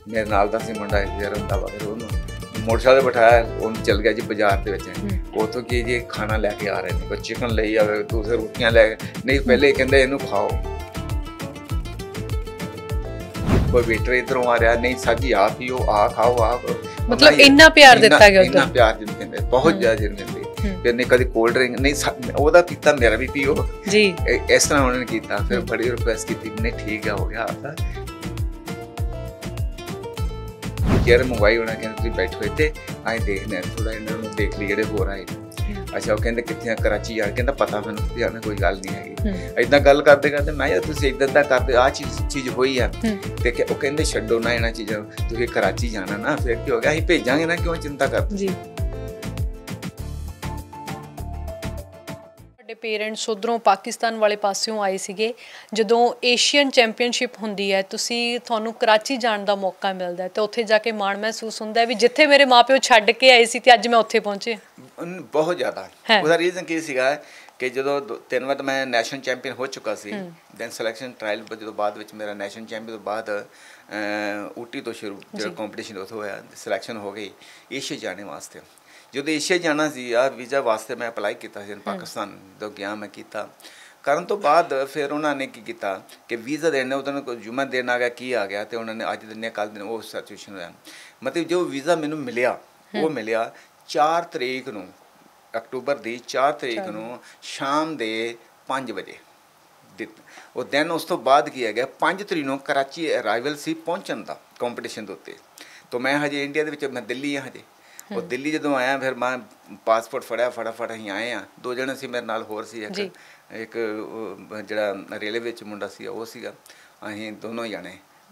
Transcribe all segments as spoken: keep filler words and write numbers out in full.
मेरे नाल दा सी मुंडा इधर रंधावा फिर उन्होंने मोटरसाइकिल बिठाया उन्हें चल गया जी बाजार के विच उतों की जी खाना लैके आ रहे हैं कोई चिकन ले आवे दूसरे रोटियां लै नहीं पहले कहते इनू खाओ कोई वेटर इधरों आ रहा नहीं साजी आ पियो आ खाओ आ मतलब इन्ना प्यार दिता गया इन्ना प्यार जिन कहते बहुत ज्यादा जिन कहते फिर नहीं कभी कोल्ड ड्रिंक नहीं ओदा पीता मेरा भी पियो जी इस तरह उन्होंने कीता फिर बड़ी रिक्वेस्ट की नहीं ठीक है हो गया आपका चेयर मंगवाई उन्होंने कहते तुम बैठो इतने अं देखने थोड़ा इन्होंने देख ली जेडे होर आए अच्छा वो कहते कितने कराची यार कहता पता मैं लुधियाना कोई गल नहीं हैगी इदा गल करते करते मैं यार तुम इदा इदा करते आ चीज चीज हुई है तो वो कहते छड्डो ना इन्होंने चीज़ों तुम कराची जाना ना फिर की हो गया अं भेजांगे ना क्यों चिंता करते पेरेंट्स उधरों पाकिस्तान वाले पासियों आए सीगे जदों एशियन चैंपीयनशिप हुंदी है तुसी तुहानू कराची जाण दा मौका मिलदा है तो उत्थे जाके माण महसूस हुंदा है भी जिथे मेरे माँ प्यो छड्ड के आए सी ते अज मैं उत्थे पहुंचे बहुत ज़्यादा उसका रीजन की सीगा कि जो तीन बार मैं नैशनल चैंपीयन हो चुका सी दैन सिलेक्शन ट्रायल जो बाद विच मेरा नैशनल चैंपीयन तो बाद ऊटी तो शुरू जो कॉम्पीटिशन उत्थे होया सिलेक्शन हो गई एशिया जाने वास्ते जो एशिया जाना सी आ वीज़ा वास्ते मैं अप्लाई किया पाकिस्तान तो गया मैं किया करन तो बाद फिर उन्होंने की किया कि वीज़ा देने उन्होंने कोई जुम्मा देना आ गया की आ गया तो उन्होंने अज दिन कल दिन वो सिचुएशन होया मतलब जो वीज़ा मैनू मिलिया वो मिलिया चार तरीक नूं अक्टूबर की चार तरीक नूं शाम के पाँच बजे वो दिन उस तो बाद की गया पाँच तरीक नूं कराची अराइवल सी पहुँचन का कॉम्पीटिशन के उत्ते तो मैं हजे इंडिया के मैं दिल्ली हाँ हजे और दिल्ली जो आया फिर मैं पासपोर्ट फड़िया फटाफट अं आए हाँ दो जने से मेरे नाल होर सी एक एक जड़ा रेलवे मुंडा सी वो सीगा अं दोनों जने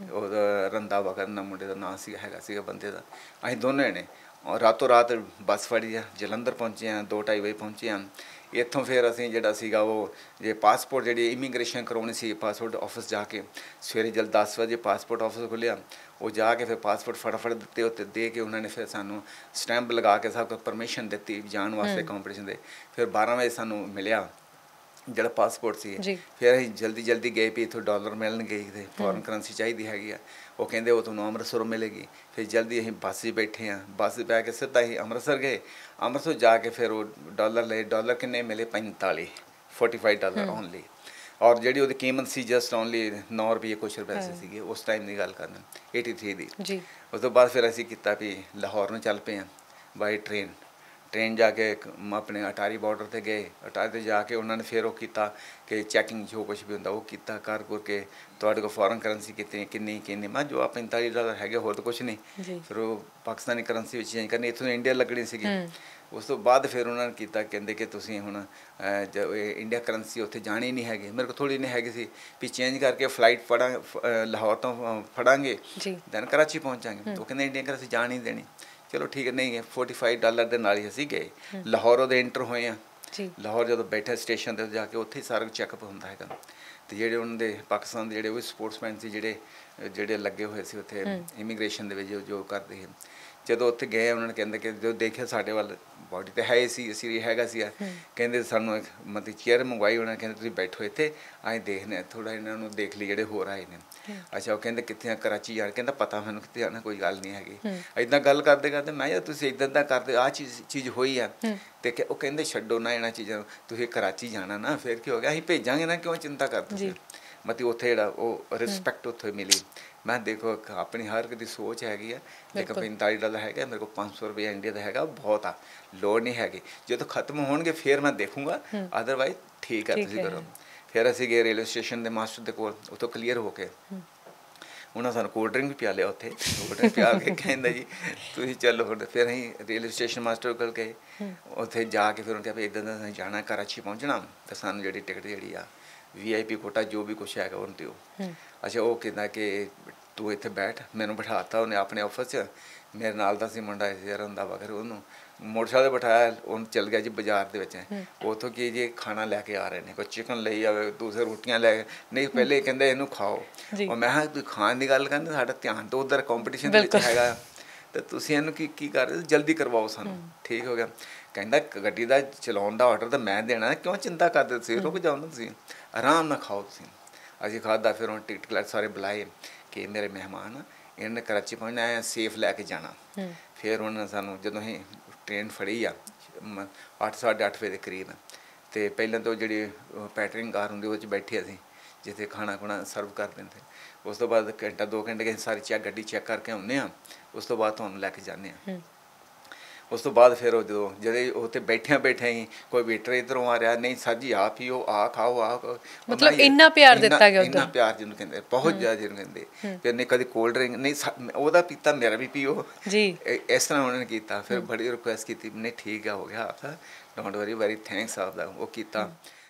रंधावा करना मुंडे का नाम सी हैगा सीगा बंदे का अं दोनों जने और रातों रात बस फड़ी है जलंधर पहुँचे हैं दो ढाई बजे पहुँचे हैं इतों फिर असी जड़ा सीगा वो जे पासपोर्ट जी इमीग्रेशन करवानी सी पासपोर्ट ऑफिस जाके सवेरे जल दस बजे पासपोर्ट ऑफिस खुलिया वो जाके फिर पासपोर्ट फटाफट दिते उत्ते दे के उन्होंने फिर सानू स्टैंप लगा के सब परमिशन दी जान वास्ते कॉम्पीटिशन दे फिर बारह बजे सानू मिलिया जड़ा पासपोर्ट सी फिर अं जल्दी जल्दी गए भी इतों डॉलर मिलन गई थे फॉरन करंसी चाहिए हैगी आ वो कहते वो तुहानू अमृतसरों मिलेगी फिर जल्दी अं बस ही बैठे हैं बस बह के सीधा ही अमृतसर गए अमृतसर जाके फिर वो डॉलर ले डॉलर किन्ने मिले पैंताली फोर्टी फाइव डॉलर ओनली और जी वो कीमत सी जस्ट ओनली नौ रुपये कुछ रुपए से उस टाइम की गल करना एटी थ्री की उस तो बाद फिर असी किया भी लाहौर में चल पे हैं बाई ट्रेन ट्रेन जाके अपने अटारी बॉर्डर से गए अटारी से जाके उन्होंने फिर वो किया कि चैकिंग जो कुछ भी होंगे वो किया कर कुर के तो को फॉरन करंसी कितनी किन्नी किन्नी मैं जो पैंताली डॉलर है होर तो कुछ नहीं फिर वो पाकिस्तानी करंसी चेंज करनी इतों इंडिया लगनी सी उस तो बाद फिर उन्होंने किया कहते कि तुसीं हुण इंडिया करंसी उत्थे जानी नहीं हैगी मेरे को थोड़ी नहीं हैगी सी भी चेंज करके फ्लाइट फड़ा लाहौर तो फड़ांगे दैन कराची पहुँचांगे तो कहते इंडिया करंसी जान ही देनी चलो ठीक है नहीं है फोर्टी फाइव डॉलर के नाल ही असी गए लाहौर वो इंटर होए हैं लाहौर जो बैठे स्टेशन पर जाके उत्थे सारा चैकअप होंदा हैगा तो जेडे उन्होंने पाकिस्तान के जोड़े स्पोर्ट्समैन से जोड़े जोड़े लगे हुए थे उत्थे इमीग्रेशन के जो जो करते हैं जो उत्थे गए उन्होंने कहते कि जो देखिया साढ़े वाल बॉडी तो है सी असी हैगा सी कहते सानू मतलब चेयर मंगवाई उन्होंने कहते तुम बैठो इतने अं देखने थोड़ा इन्होंने देख ली जोड़े होर आए हैं अच्छा वो कहते कितने कराची यार कहता पता मैं कितने जाना कोई गल नहीं हैगी इदा गल करते करते मैं यार तुम इदा इदा करते आ चीज़ चीज़ हुई है तो वो कहते छड्डो ना इन्होंने चीज़ों तुम कराची जाना ना फिर की हो गया अं भेजांगे ना क्यों चिंता करते मतलब उत्थे जो वो रिस्पैक्ट उत्थे मिली मैं देखो अपनी हर एक सोच हैगी है लेकिन पैंताली डॉलर है मेरे को पाँच सौ रुपया इंडिया का हैगा बहुत आ लोड़ नहीं हैगी जो तो खत्म होणगे फिर मैं देखूँगा अदरवाइज ठीक है तुसीं करो फिर असीं गए रेलवे स्टेशन के मास्टर के कोल उत्थों क्लीयर हो के उन्होंने सानू कोल्ड ड्रिंक भी पिया लिया उत्थे कोल्ड ड्रिंक पिया के कहंदा जी तुसीं चलो फिर असीं रेलवे स्टेशन मास्टर कोल गए उत्थे जाके फिर उन्होंने कहा भी इदां दा जाना कराची पहुँचना तो सानू जिहड़ी टिकट जिहड़ी आ वी आई पी कोटा जो भी कुछ है उन दो अच्छा वो कहता कि तू इतने बैठ मैंने बिठाता उन्हें अपने ऑफिस मेरे नाल दा सी मुंडा इधर रंधावा फिर उन्होंने मोटरसाइकिल बिठाया उन्हें चल गया जी बाजार के उतों की जी खाना लैके आ रहे हैं कोई चिकन ले आवे दूसरे रोटियां लै नहीं पहले कहते इनू खाओ और मैं तू खाने की गल करनी साडा ध्यान तो उधर कॉम्पीटिशन हैगा तो तुसीं इनू की की कर रहे जल्दी करवाओ सानू ठीक हो गया कहता गड्डी का चलाउण दा ऑर्डर तो मैं देना क्यों चिंता करते तुसीं रुक जाओ ना तुसीं आराम नाल खाओ तुसीं असीं खादा फिर उन्हें टिकट कलैक्ट सारे बुलाए कि मेरे मेहमान ਇਹਨੇ ਕਰਾਚੀ ਪਹੁੰਚਣਾ ਐ ਸੇਫ ਲੈ ਕੇ ਜਾਣਾ। ਫਿਰ ਉਹਨਾਂ ਨੇ ਸਾਨੂੰ ਜਦੋਂ ਅਸੀਂ ਟ੍ਰੇਨ ਫੜੀ ਆ ਅੱਠ ਸਾਢੇ ਅੱਠ ਵਜੇ ਦੇ ਕਰੀਬ, ਅਤੇ ਪਹਿਲਾਂ ਤਾਂ ਜਿਹੜੀ ਪੈਟਰਿੰਗ ਕਾਰ ਹੁੰਦੀ ਉਹ 'ਚ ਬੈਠੇ ਅਸੀਂ ਜਿੱਥੇ ਖਾਣਾ ਖੁਣਾ ਸਰਵ ਕਰ ਦਿੰਦੇ। ਉਸ ਤੋਂ ਬਾਅਦ ਘੰਟਾ ਦੋ ਘੰਟੇ ਅਸੀਂ ਸਾਰੀ ਚੈੱਕ ਗੱਡੀ ਚੈੱਕ ਕਰਕੇ ਆਉਂਦੇ ਹਾਂ। ਉਸ ਤੋਂ ਬਾਅਦ ਤੁਹਾਨੂੰ ਲੈ ਕੇ ਜਾਂਦੇ ਹਾਂ। ਉਸ ਤੋਂ ਬਾਅਦ ਫਿਰ ਉਹ ਜਦੋਂ ਜਿਹੜੇ ਉੱਥੇ ਬੈਠਿਆਂ ਬੈਠਿਆਂ ਹੀ ਕੋਈ ਵੇਟਰ ਇੱਧਰੋਂ ਆ ਰਿਹਾ, ਨਹੀਂ ਸਰ ਜੀ ਆਹ ਪੀਓ, ਆਹ ਖਾਓ, ਆਹ ਮਤਲਬ ਇੰਨਾ ਪਿਆਰ ਦਿੱਤਾ ਗਿਆ, ਇੰਨਾ ਪਿਆਰ ਜਿਹਨੂੰ ਕਹਿੰਦੇ ਬਹੁਤ ਜ਼ਿਆਦਾ ਜਿਹਨੂੰ ਕਹਿੰਦੇ। ਫਿਰ ਨਹੀਂ ਕਦੇ ਕੋਲਡ ਡਰਿੰਕ ਨਹੀਂ ਉਹਦਾ ਪੀਤਾ ਮੇਰਾ ਵੀ ਪੀਓ ਜੀ, ਇਸ ਤਰ੍ਹਾਂ ਉਹਨਾਂ ਨੇ ਕੀਤਾ। ਫਿਰ ਬੜੀ ਰਿਕੁਐਸਟ ਕੀਤੀ, ਨਹੀਂ ਠੀਕ ਆ ਹੋ ਗਿਆ ਆਪ, ਡੋਂਟ ਵਰੀ ਵੈਰੀ ਥੈਂਕਸ ਆਪ ਦਾ ਉਹ ਕੀਤਾ।